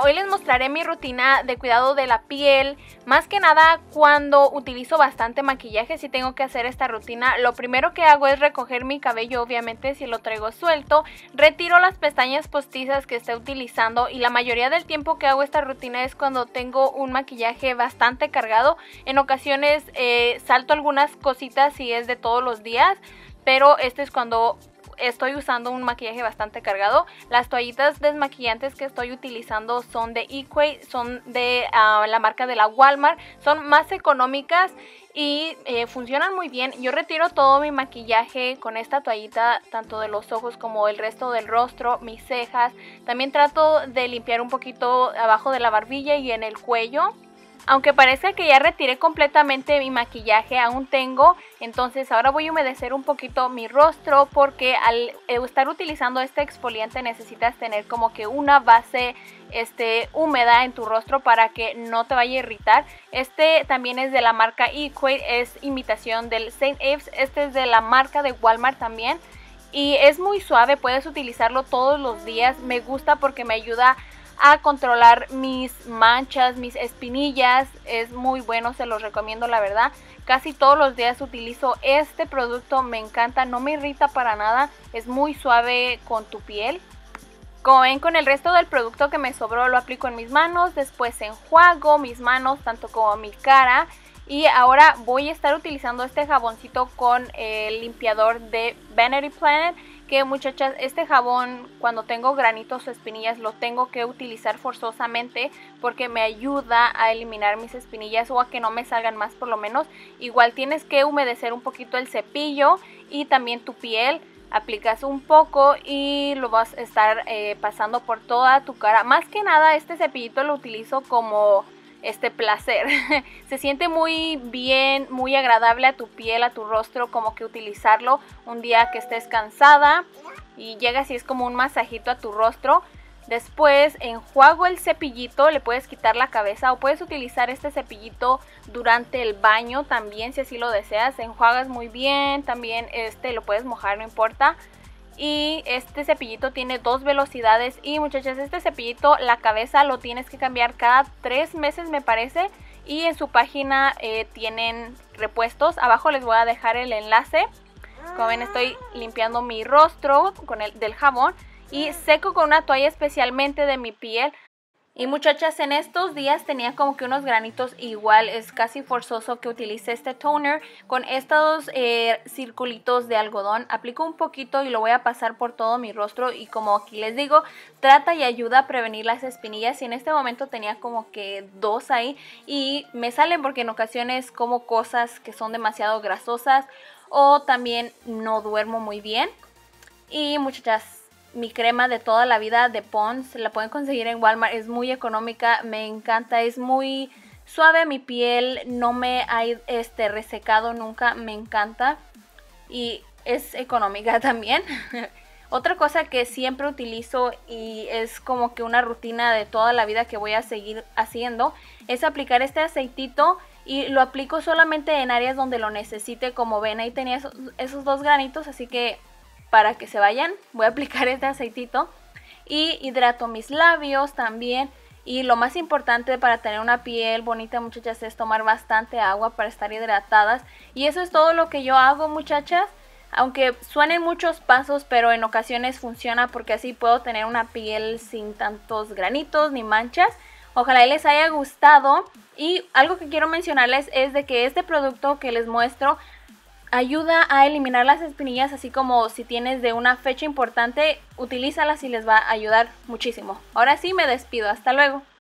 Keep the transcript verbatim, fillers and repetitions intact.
hoy les mostraré mi rutina de cuidado de la piel. Más que nada cuando utilizo bastante maquillaje, si tengo que hacer esta rutina. Lo primero que hago es recoger mi cabello, obviamente si lo traigo suelto. Retiro las pestañas postizas que esté utilizando y la mayoría del tiempo que hago esta rutina es cuando tengo un maquillaje bastante cargado. En ocasiones eh, salto algunas cositas si es de todos los días, pero este es cuando estoy usando un maquillaje bastante cargado. Las toallitas desmaquillantes que estoy utilizando son de Equate, son de uh, la marca de la Walmart, son más económicas y eh, funcionan muy bien. Yo retiro todo mi maquillaje con esta toallita, tanto de los ojos como el resto del rostro, mis cejas. También trato de limpiar un poquito abajo de la barbilla y en el cuello. Aunque parece que ya retiré completamente mi maquillaje, aún tengo, entonces ahora voy a humedecer un poquito mi rostro porque al estar utilizando este exfoliante necesitas tener como que una base este, húmeda en tu rostro para que no te vaya a irritar. Este también es de la marca Equate, es imitación del Saint Ives, este es de la marca de Walmart también y es muy suave, puedes utilizarlo todos los días. Me gusta porque me ayuda a controlar mis manchas, mis espinillas, es muy bueno, se los recomiendo la verdad. Casi todos los días utilizo este producto, me encanta, no me irrita para nada, es muy suave con tu piel. Como ven, con el resto del producto que me sobró lo aplico en mis manos, después enjuago mis manos tanto como mi cara. Y ahora voy a estar utilizando este jaboncito con el limpiador de Vanity Planet. Que muchachas, este jabón cuando tengo granitos o espinillas lo tengo que utilizar forzosamente porque me ayuda a eliminar mis espinillas o a que no me salgan más por lo menos. Igual tienes que humedecer un poquito el cepillo y también tu piel. Aplicas un poco y lo vas a estar eh, pasando por toda tu cara. Más que nada este cepillito lo utilizo como este placer. Se siente muy bien, muy agradable a tu piel, a tu rostro, como que utilizarlo un día que estés cansada y llegas y es como un masajito a tu rostro. Después enjuago el cepillito, le puedes quitar la cabeza o puedes utilizar este cepillito durante el baño también si así lo deseas. Enjuagas muy bien, también este lo puedes mojar, no importa. Y este cepillito tiene dos velocidades y muchachas, este cepillito la cabeza lo tienes que cambiar cada tres meses me parece. Y en su página eh, tienen repuestos, abajo les voy a dejar el enlace. Como ven, estoy limpiando mi rostro con el del jabón y seco con una toalla especialmente de mi piel. Y muchachas, en estos días tenía como que unos granitos, igual es casi forzoso que utilice este toner con estos eh, circulitos de algodón. Aplico un poquito y lo voy a pasar por todo mi rostro y como aquí les digo, trata y ayuda a prevenir las espinillas. Y en este momento tenía como que dos ahí y me salen porque en ocasiones como cosas que son demasiado grasosas o también no duermo muy bien. Y muchachas, mi crema de toda la vida de Pond's, la pueden conseguir en Walmart, es muy económica, me encanta, es muy suave a mi piel, no me ha este, resecado nunca, me encanta y es económica también. Otra cosa que siempre utilizo y es como que una rutina de toda la vida que voy a seguir haciendo es aplicar este aceitito y lo aplico solamente en áreas donde lo necesite. Como ven, ahí tenía esos, esos dos granitos, así que para que se vayan voy a aplicar este aceitito y hidrato mis labios también. Y lo más importante para tener una piel bonita, muchachas, es tomar bastante agua para estar hidratadas. Y eso es todo lo que yo hago, muchachas. Aunque suenen muchos pasos, pero en ocasiones funciona porque así puedo tener una piel sin tantos granitos ni manchas. Ojalá les haya gustado. Y algo que quiero mencionarles es de que este producto que les muestro ayuda a eliminar las espinillas, así como si tienes de una fecha importante, utilízalas y les va a ayudar muchísimo. Ahora sí me despido, hasta luego.